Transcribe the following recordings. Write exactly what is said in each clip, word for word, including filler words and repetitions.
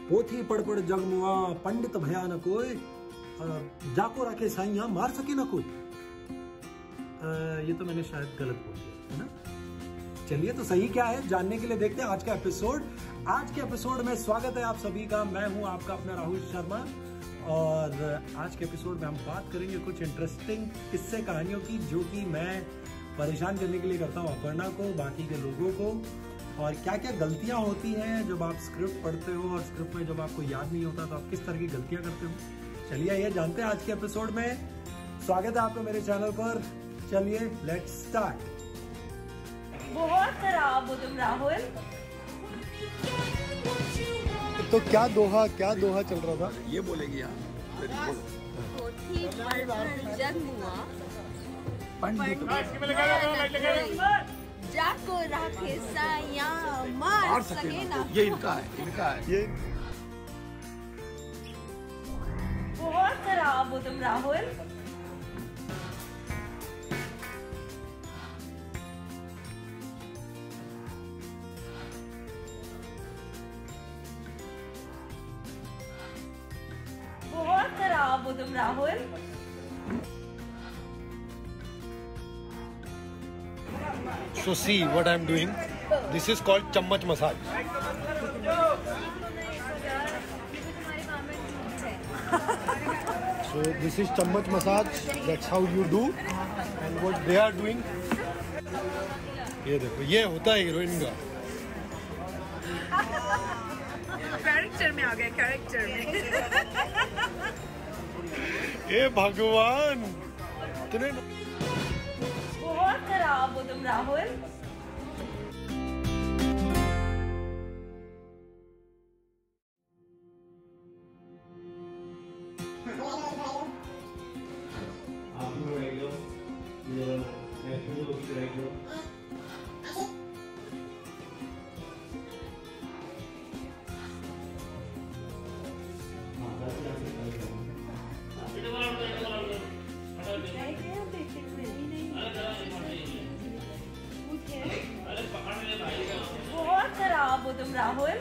पोथी पढ़ पढ़ जगमुआ पंडित भया न कोई, जाको रखे साइया मार सके ना कोई। आ, ये तो मैंने शायद गलत बोल दिया है ना। चलिए तो सही क्या है जानने के लिए देखते हैं आज का एपिसोड। आज के एपिसोड में स्वागत है आप सभी का। मैं हूं आपका अपना राहुल शर्मा और आज के एपिसोड में हम बात करेंगे कुछ इंटरेस्टिंग किस्से कहानियों की, जो कि मैं परेशान करने के लिए करता हूं अपर्णा को, बाकी के लोगों को, और क्या क्या गलतियां होती हैं जब आप स्क्रिप्ट पढ़ते हो और स्क्रिप्ट में जब आपको याद नहीं होता तो आप किस तरह की गलतियां करते हो। चलिए ये जानते हैं आज के एपिसोड में। स्वागत है आपका मेरे चैनल पर। चलिए लेट्स स्टार्ट। बहुत खराब हो तुम राहुल। तो क्या दोहा क्या दोहा चल रहा था? ये बोलेगी यहाँ पोथी पढ़ जगमुआ पंडित जाको राखे साया मार सके ना। ये इनका है, इनका है ये। बहुत खराब हो तुम राहुल। बहुत खराब हो तुम Rahul. So see what I'm doing. This is called chammach massage. So this is chammach massage. That's how you do. And what they are doing. ये देखो, ये होता है हीरोइन का। कैरेक्टर में आ गए, कैरेक्टर में। ए भगवान, इतने बहुत खराब हो तुम राहुल। बहुत खराब हो तुम राहुल।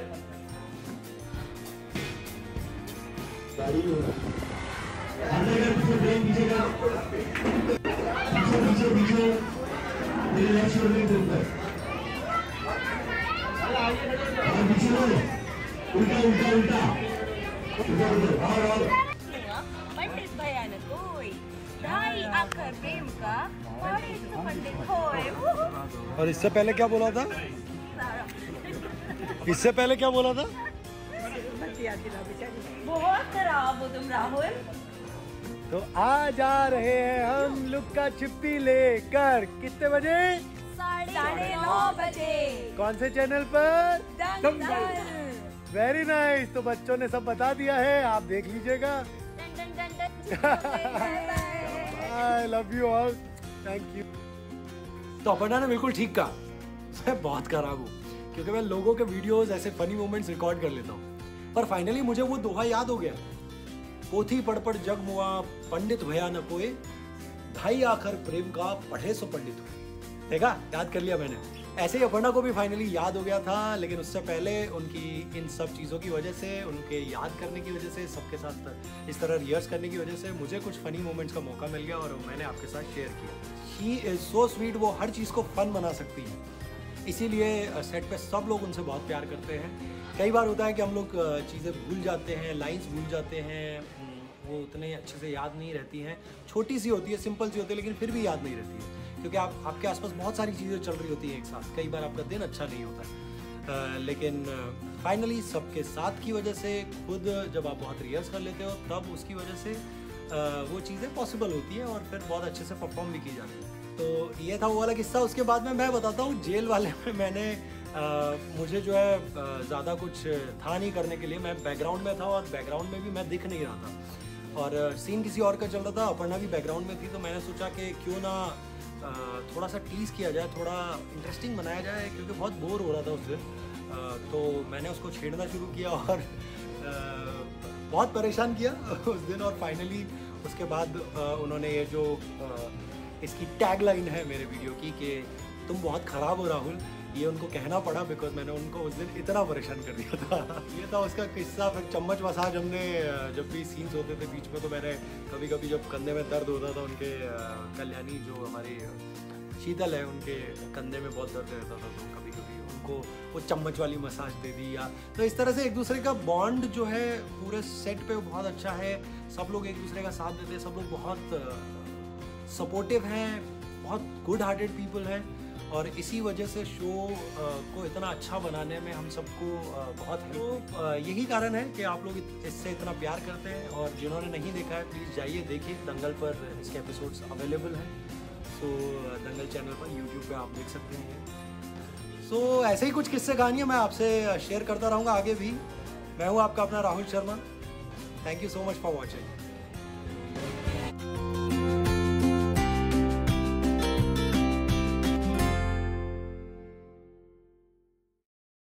पंडित भया न कोई, ढाई आखर प्रेम का पढ़े तो पंडित होए। और इससे पहले क्या बोला था? इससे पहले क्या बोला था? बहुत खराब हो तुम राहुल। तो आ जा रहे हैं हम लुक्का छिपी लेकर। कितने बजे? साढ़े नौ बजे। कौन से चैनल पर? दंगल। Very nice. तो बच्चों ने सब बता दिया है, आप देख लीजिएगा। I love you all, thank you. तो अपर्णा ने बिल्कुल ठीक कहा, मैं बहुत खराब हूँ क्योंकि मैं लोगों के वीडियोस ऐसे फनी मोमेंट्स रिकॉर्ड कर लेता हूँ। पर फाइनली मुझे वो दोहा याद हो गया। पोथी पढ़ पढ़ जग मुआ पंडित भया न कोई, ढाई आखर प्रेम का पढ़े सो पंडित हुए। देखा, याद कर लिया मैंने। ऐसे ही अपर्णा को भी फाइनली याद हो गया था, लेकिन उससे पहले उनकी इन सब चीज़ों की वजह से, उनके याद करने की वजह से, सबके साथ इस तरह रिहर्स करने की वजह से मुझे कुछ फनी मोमेंट्स का मौका मिल गया और मैंने आपके साथ शेयर किया। He is so sweet. वो हर चीज़ को फन बना सकती है, इसीलिए सेट पे सब लोग उनसे बहुत प्यार करते हैं। कई बार होता है कि हम लोग चीज़ें भूल जाते हैं, लाइंस भूल जाते हैं, वो उतने अच्छे से याद नहीं रहती हैं। छोटी सी होती है, सिंपल सी होती है, लेकिन फिर भी याद नहीं रहती है क्योंकि आप आपके आसपास बहुत सारी चीज़ें चल रही होती हैं एक साथ। कई बार आपका दिन अच्छा नहीं होता है, लेकिन फाइनली सबके साथ की वजह से, खुद जब आप बहुत रिहर्स कर लेते हो तब उसकी वजह से वो चीज़ें पॉसिबल होती है और फिर बहुत अच्छे से परफॉर्म भी की जाती है। तो ये था वो वाला किस्सा। उसके बाद में मैं बताता हूँ जेल वाले में मैंने आ, मुझे जो है ज़्यादा कुछ था नहीं करने के लिए। मैं बैकग्राउंड में था और बैकग्राउंड में भी मैं दिख नहीं रहा था और सीन किसी और का चल रहा था। अपर्णा भी बैकग्राउंड में थी, तो मैंने सोचा कि क्यों ना थोड़ा सा टीज किया जाए, थोड़ा इंटरेस्टिंग बनाया जाए, क्योंकि बहुत बोर हो रहा था उस दिन। तो मैंने उसको छेड़ना शुरू किया और बहुत परेशान किया उस दिन। और फाइनली उसके बाद उन्होंने ये जो इसकी टैग लाइन है मेरे वीडियो की कि तुम बहुत ख़राब हो राहुल, ये उनको कहना पड़ा बिकॉज मैंने उनको उस दिन इतना परेशान कर दिया था। ये था उसका किस्सा। फिर चम्मच मसाज हमने जब भी सीन्स होते थे बीच में, तो मैंने कभी कभी जब कंधे में दर्द होता था, उनके कल्याणी जो हमारी शीतल है, उनके कंधे में बहुत दर्द रहता था, तो कभी कभी उनको वो चम्मच वाली मसाज दे दी। या तो इस तरह से एक दूसरे का बॉन्ड जो है पूरे सेट पे बहुत अच्छा है। सब लोग एक दूसरे का साथ देते हैं, सब लोग बहुत सपोर्टिव हैं, बहुत गुड हार्टेड पीपल हैं, और इसी वजह से शो को इतना अच्छा बनाने में हम सबको बहुत हेल्प। तो यही कारण है कि आप लोग इससे इतना प्यार करते हैं। और जिन्होंने नहीं देखा है प्लीज़ जाइए देखिए, दंगल पर इसके एपिसोड्स अवेलेबल हैं। सो दंगल चैनल पर यूट्यूब पे आप देख सकते हैं। सो ऐसे ही कुछ किस्से कहानियाँ मैं आपसे शेयर करता रहूँगा आगे भी। मैं हूँ आपका अपना Rahul Sharma. Thank you so much for watching.